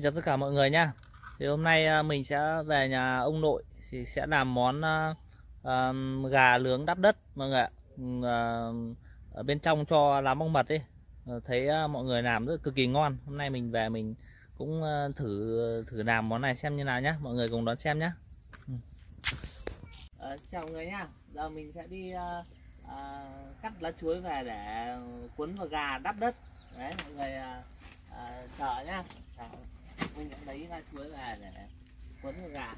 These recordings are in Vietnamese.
chào tất cả mọi người nhá. Thì hôm nay mình sẽ về nhà ông nội thì sẽ làm món gà nướng đắp đất mọi người ạ. Ở bên trong cho lá bông mật ấy. Thấy mọi người làm rất cực kỳ ngon. Hôm nay mình về mình cũng thử làm món này xem như nào nhá. Mọi người cùng đón xem nhá. Chào mọi người nhá. Giờ mình sẽ đi cắt lá chuối về để cuốn vào gà đắp đất. Đấy mọi người chờ nhá. Mình sẽ lấy lá chuối về để cuốn vào gà.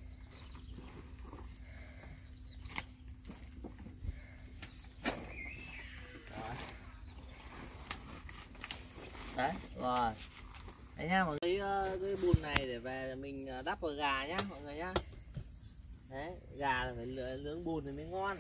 Đấy rồi. Đấy nhá, mọi người lấy cái bùn này để về mình đắp vào gà nhá mọi người nhá. Đấy, gà là phải nướng bùn thì mới ngon.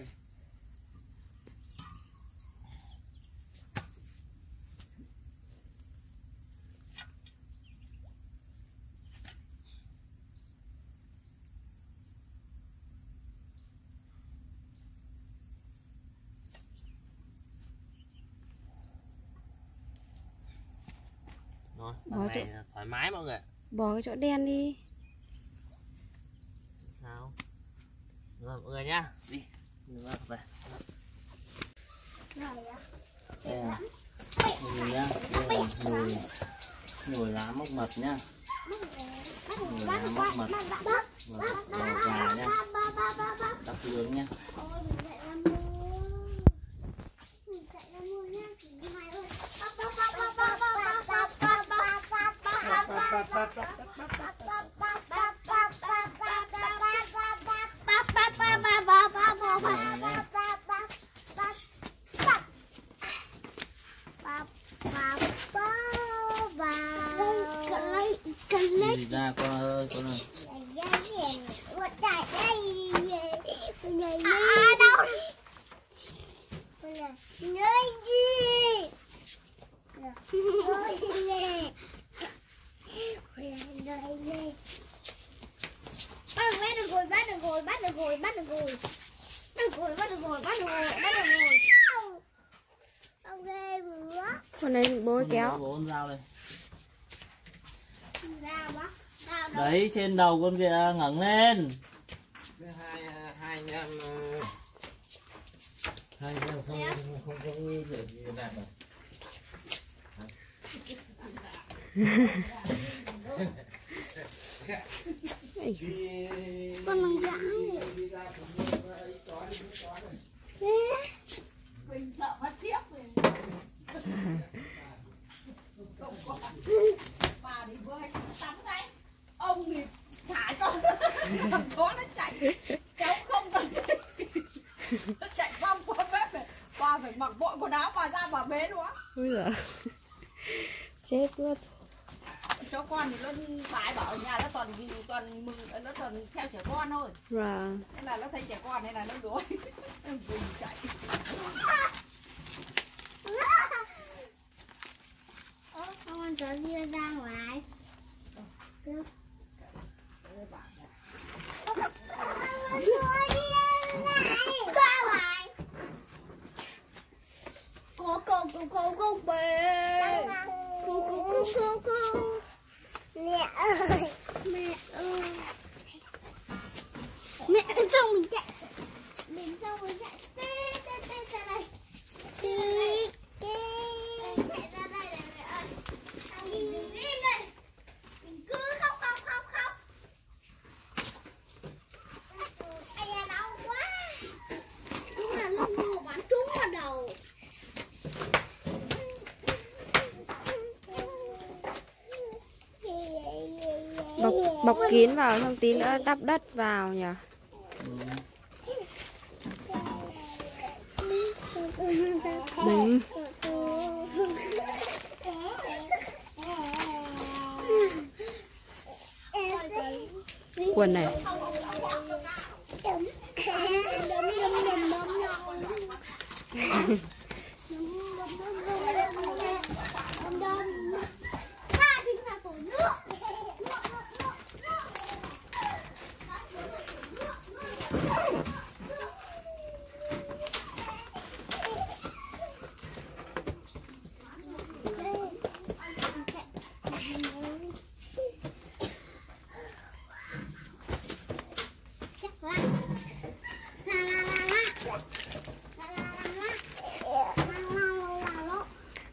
Rồi, này thoải mái mọi người. Bỏ cái chỗ đen đi. Nào. Rồi mọi người nhá, đi. Về. Đây là mùi nhá, đây là mùi lá mốc mật nhá. Mùi lá mốc mật vào gà nhá. Đắp nướng nhá. Đi ra con ơi, con ơi. Con này bố kéo. Bố con dao đây. Đấy trên đầu con kia ngẩng lên. Hai anh em không có việc gì làm rồi. Con bằng dã. Mình sợ mất tiếp mình. Bà đi vừa hay tắm đấy. Ông thì thả con. Có nó chạy. Cháu không cần chạy. Nó chạy vòng qua bếp này. Bà phải mặc bộ quần áo bà ra bà bế nó. Ôi giời. Chết luôn. Cháu con thì nó bà ấy bảo ở nhà nó toàn mừng, nó toàn theo trẻ con thôi. Vâng. Nên là nó thấy trẻ con nên là nó đuổi. Nó vùng chạy. Không ăn chó kia ra ngoài. Cô bê. Cô. Mẹ ơi. Mẹ ơi. Mẹ xong mình chạy. Mình xong mình chạy. Tê ra đây. Chạy ra đây này mẹ ơi. Mình đừng im đây. Mình cứ khóc. Ây da đau quá. Đúng là lúc ngủ bắn trúng vào đầu. Bọc kín vào xong tí nữa đắp đất vào nhỉ. Đúng. Quần này.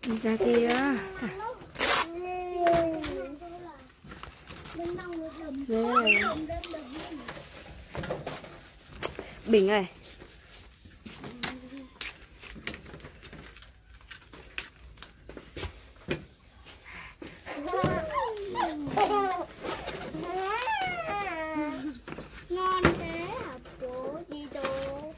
Đi ra kia. Ghê này. Bình ơi. Ngon thế hả bố gì đồ.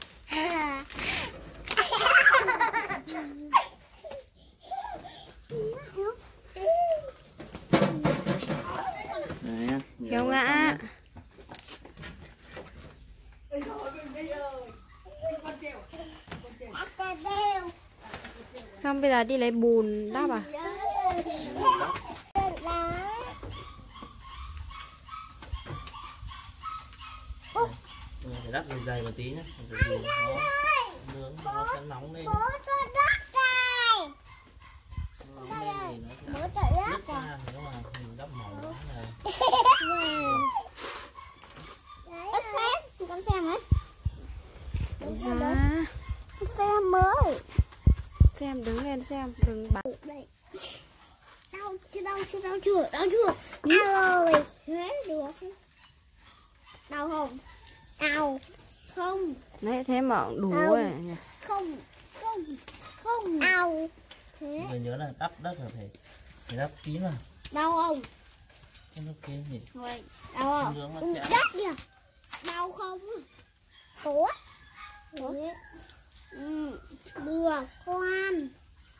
Kéo ngã. Xong bây giờ đi lấy bùn đắp à? Phải đắp dày một tí nhé. Nướng nó sẽ nóng lên. Bố cho đất này. Nóng lên thì nó Bố sẽ cho đất nứt này. ra nếu mà mình đắp mỏng quá là Ơ xem, con xem ấy. Ra. Xem mới. Xem đứng lên xem, đừng bắn. Đây. Đau chưa, đau chưa, đau chưa, đau chưa. Đau rồi. Thế được. Đau không? Đau. Không. Đấy thế mà cũng đủ Không. rồi nhỉ. Không. Không. Không. Đau. Thế. người nhớ là đắp đất là phải đắp kín vào. Đau không? Không đắp kín thì Rồi. Đau không? nướng nó sẽ Đất kìa. Đau không? Ủa? Ủa? Ừ. Được. Khoan.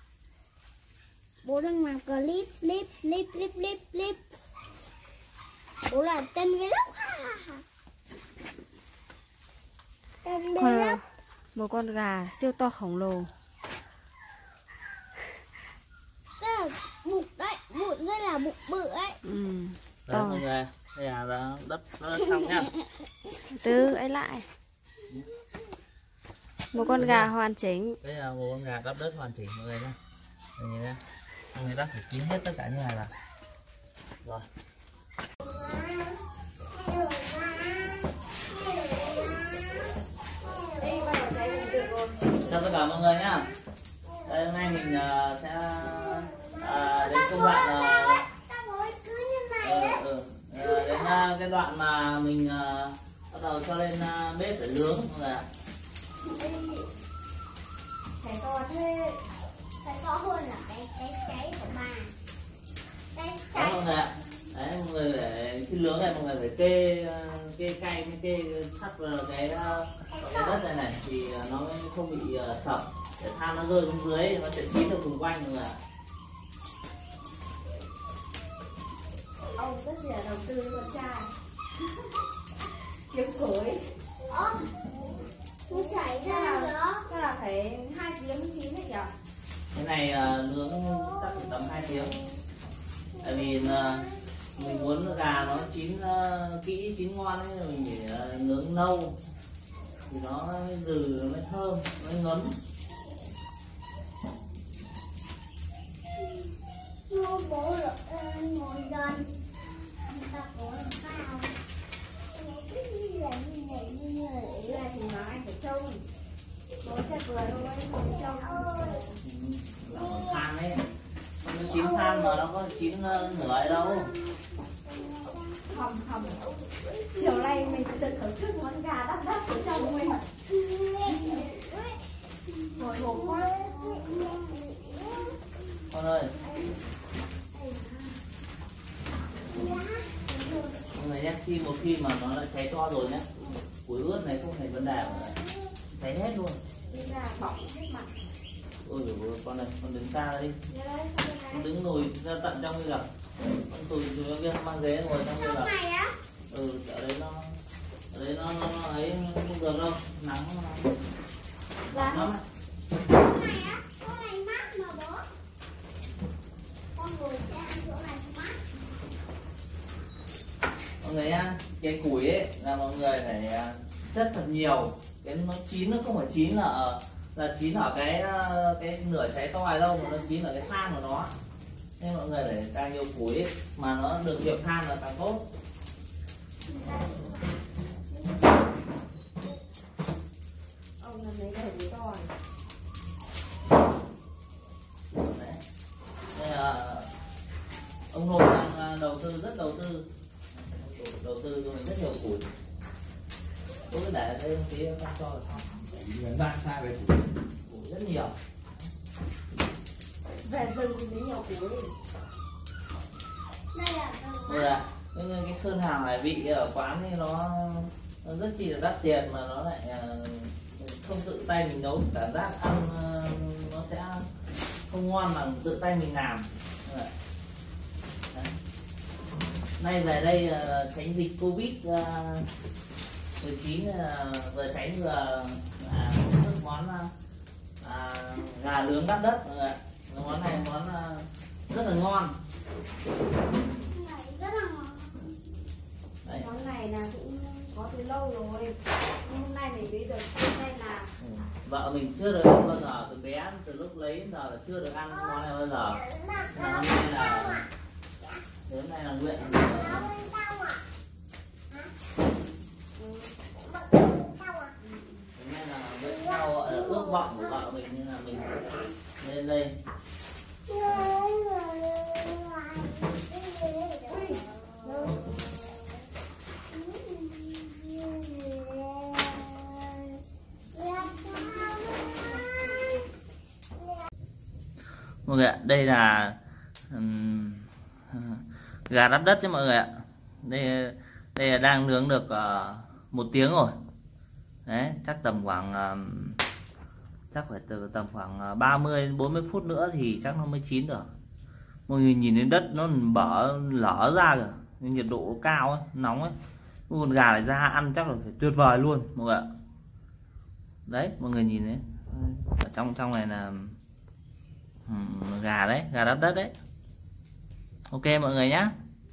Bố đang làm clip. Bố là Tân Vlog. Tân Vlog. Một con gà siêu to khổng lồ. Đây là bụng đấy. Bụng đây là bụng bự ấy. Ừ. đấy To. mọi người. Đây là đắp xong nhá. Từ ấy lại. Một con gà hoàn chỉnh. Đây là một con gà đắp đất hoàn chỉnh mọi người nhá. Mọi người nhá. Mọi người đắp phải kín hết tất cả như này là rồi. Chào tất cả mọi người nhá. Đây, hôm nay mình sẽ đến công đoạn Sao bố cứ như này đấy? đến cái đoạn mà mình bắt đầu cho lên bếp để nướng mọi người ạ. Phải to thế. Phải to hơn là cái cháy của bà. Cái Đấy cháy. mọi người ạ. Đấy mọi người để khi nướng này mọi người phải kê cay với kê sắt vào cái đất này này thì nó mới không bị sập, để than nó rơi xuống dưới nó sẽ chín được xung quanh mọi người ạ. Ông rất là đầu tư cho con trai. Kiếm củi. Nó chảy ra nữa. Thế là phải 2 tiếng chín đấy nhỉ? Cái này nướng chắc phải tầm 2 tiếng. Tại vì mình muốn gà nó chín kỹ, chín ngon ấy, mình phải nướng lâu thì nó mới dừ, nó mới thơm, nó mới ngấm. Bố ngồi gần. Người ta có làm sao? Cái gì là như này. Ý là thì nói anh phải trông. Bố chắc vừa thôi, không phải trông. Còn than ấy, nó chín than mà nó có chín nửa ấy đâu. Hầm. Chiều nay mình sẽ được thưởng thức món gà đắp đất của chồng mình. Hồi hộp quá. Con ơi, mọi người nhé, một khi mà nó đã cháy to rồi nhé, củi ướt này không thành vấn đề mà cháy hết luôn. Đi ra bỏng hết mặt. Ôi dồi ôi, con này, con đứng xa đi, Đây đấy, con đứng lùi ra tận trong bây giờ. Con tụi nó kia mang ghế ngồi trong bây Trong giờ. này á? Ở đấy nó ấy không được đâu, nắng Dạ. lắm. Chỗ này á? Chỗ này mát mà bố. Con ngồi sẽ ăn chỗ này mát. Mọi người nhá, cái củi ấy là mọi người phải chất thật nhiều. Cái nó chín nó không phải chín là chín ở cái nửa cháy to này đâu, mà nó chín ở cái than của nó. Nên mọi người phải càng nhiều củi ấy, mà nó được nhiều than là càng tốt. Ông làm lấy đầy bố to. Đấy. đầu tư rất đầu tư cho mình rất nhiều củi. Tôi cứ để ở đây tí ta cho rồi xong. Gần ba sai về Củi rất nhiều. Về rừng thì mới nhiều củi. Đây là Bây giờ cái sơn hào hải vị ở quán thì nó rất chi là đắt tiền mà nó lại không tự tay mình nấu, cảm giác ăn nó sẽ không ngon bằng tự tay mình làm. Đấy. Nay về đây tránh dịch Covid 19, vừa tránh vừa thức món gà nướng đắt đất. Món này món rất là ngon. này rất là ngon. Đấy. Món này là cũng có từ lâu rồi. Nhưng hôm nay mình mới được hôm nay là Vợ mình chưa được ăn bao giờ, từ bé từ lúc lấy đến giờ là chưa được ăn món này bao giờ. Hôm nay là nguyện. Hôm nay là nguyện theo ước vọng của vợ mình nên là mình lên đây. Mọi người ạ, đây là gà đắp đất chứ mọi người ạ. Đây là đang nướng được 1 tiếng rồi. Đấy, chắc tầm khoảng chắc phải từ tầm khoảng 30-40 phút nữa thì chắc nó mới chín được. Mọi người nhìn đến đất nó lở ra rồi, nhiệt độ cao ấy, nóng ấy. Con gà này ra ăn chắc là phải tuyệt vời luôn mọi người ạ. Đấy, mọi người nhìn đấy. Ở trong này là gà đấy, gà đắp đất đấy. Ok mọi người nhá.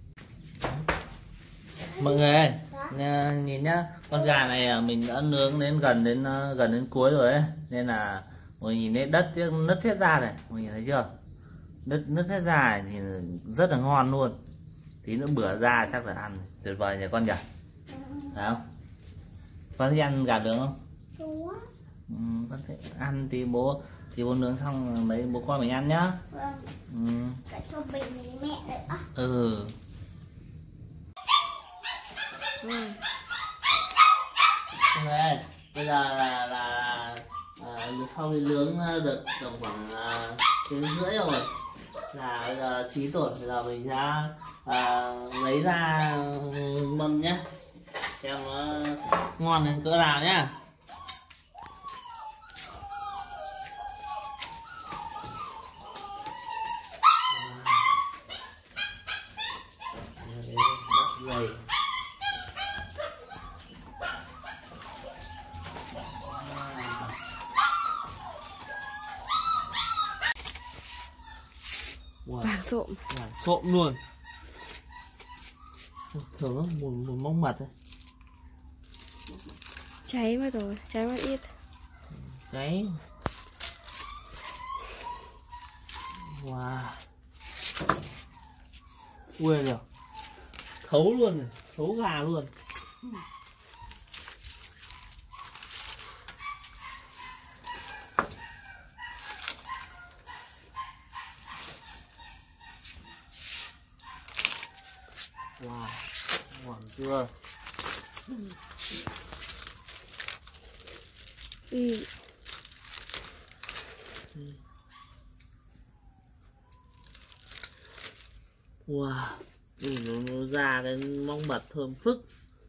Mọi người ơi, nhìn nhá, con gà này mình đã nướng đến gần đến cuối rồi ấy, nên là mọi người nhìn thấy đất nứt hết ra này, mọi người thấy chưa? Nứt hết ra này thì rất là ngon luôn. Tí nữa bữa ra chắc là ăn tuyệt vời nhỉ con nhỉ? Phải không? Con thích ăn gà nướng không? Con thích ăn thì bố nướng xong mấy bố con mình ăn nhá. Vâng. Cả cho mình với mẹ nữa. Ok, bây giờ là sau khi nướng được tầm khoảng tiếng rưỡi rồi, là bây giờ chín rồi. Bây giờ mình sẽ lấy ra mâm nhé, xem nó ngon đến cỡ nào nhá. Dày. Vàng sộm. Vàng sộm luôn. Thường nó một móng mật thôi. Cháy mất rồi, cháy mất ít. Cháy. Wow. Ui rồi. Thấu luôn rồi, thấu gà luôn. Wow, ngon chưa? Wow, nó ra cái móng mật thơm phức.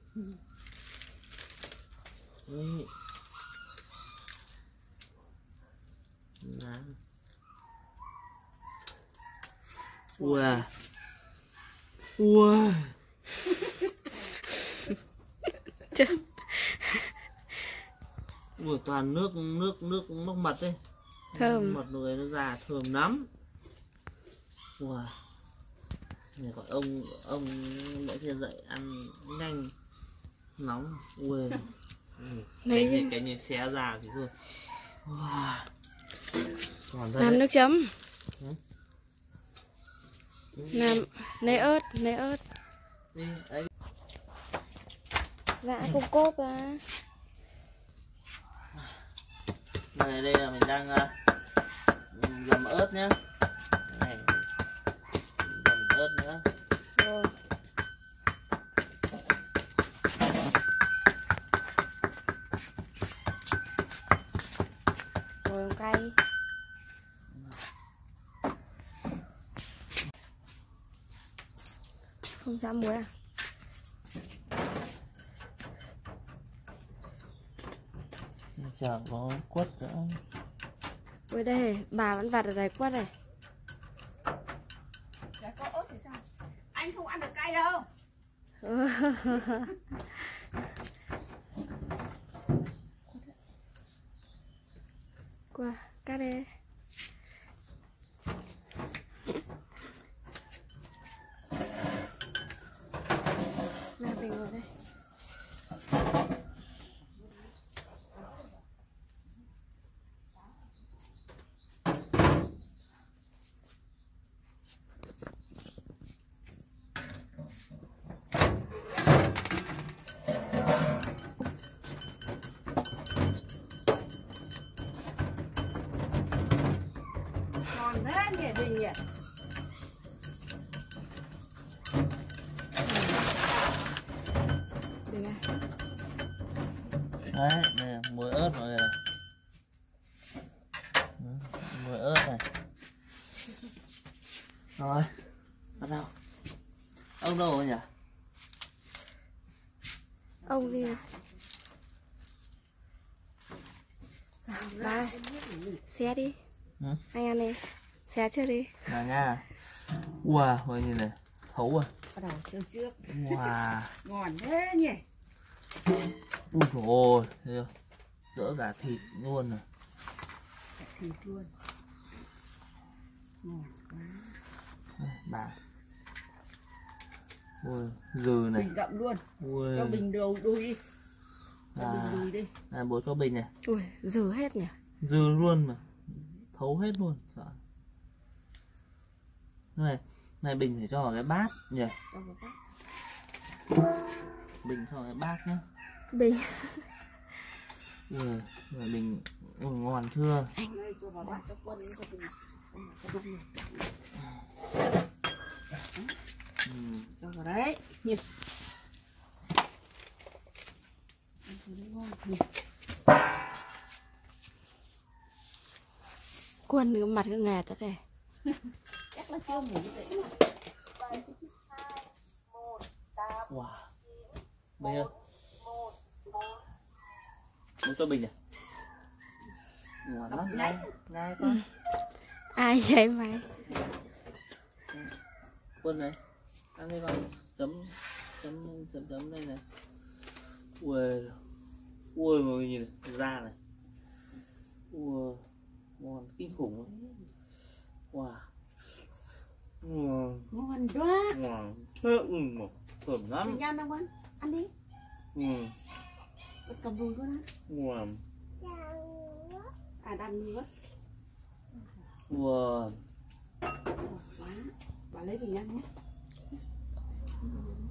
Đấy. Wow. Wow. Ui, toàn nước móng mật đấy. Thơm. Mật người nó già thơm lắm. Wow. Này gọi ông mỗi khi dậy ăn nhanh nóng. Ui. Cái như xé ra thì thôi. Wow. Làm nước chấm. Làm nêm ớt. Dạ, cục cốp à. Đây là mình đang dầm ớt nhá. Này, dầm ớt nữa. cay. Không dám muối à? Chẳng có quất nữa. Với đây bà vẫn vặt ở đây quất này. Chả có ớt thì sao? Anh không ăn được cay đâu. Qua cắt đi. Mẹ mình vào đây. Ngon thế nhỉ Bình nhỉ. Được à? Đấy, đây là muối ớt mọi người này. Muối ớt này. Rồi, bắt đầu. Ông đâu rồi nhỉ? Ông gì? Ba, xé đi. Ừ? Anh ăn đi. Xé trước đi. Nào nha. Wow, mọi người này. Thấu à? Bắt đầu trước trước. Wow. Ngon thế nhỉ. Ui dồi ôi, thấy chưa? Đỡ cả thịt luôn rồi. Cả thịt luôn. Ngon quá. Đây, bà. Ui, dừ này. Bình gặm luôn. Ui. Cho Bình đầu đuôi đi. Cho Bình À, đùi đi. này bố cho Bình này. Ui, dừ hết nhỉ. Dừ luôn mà. Thấu hết luôn. Sợ. Này Bình phải cho vào cái bát nhỉ? Cho vào bát. Bình cho vào cái bát nhá. Bình. Ui, rồi Bình. Ui, ngon chưa? Đây cho vào bát cho Quân cho Bình. Cho Bình. Cho vào đấy. Nhìn. Ăn thử nó ngon. Nhìn. Quân cái mặt cái nghề thật này. Chắc là chưa ngủ đấy. Wow. Bình ơi. Bố cho Bình này. Ngon lắm. Ngay con. Ai vậy mày? Quân này. Ăn đi con. Chấm đây này. Ui. Ui mọi người nhìn này. Da này. Ui. Ngon kinh khủng. Wow. Ngon. Ngon quá. Ngon. Thơm lắm. Bình ăn đâu Quân? Ăn đi. Bật cầm đùi con ăn. Ngon. À đang nữa. Wow. Ngon quá. Bà lấy Bình ăn nhé.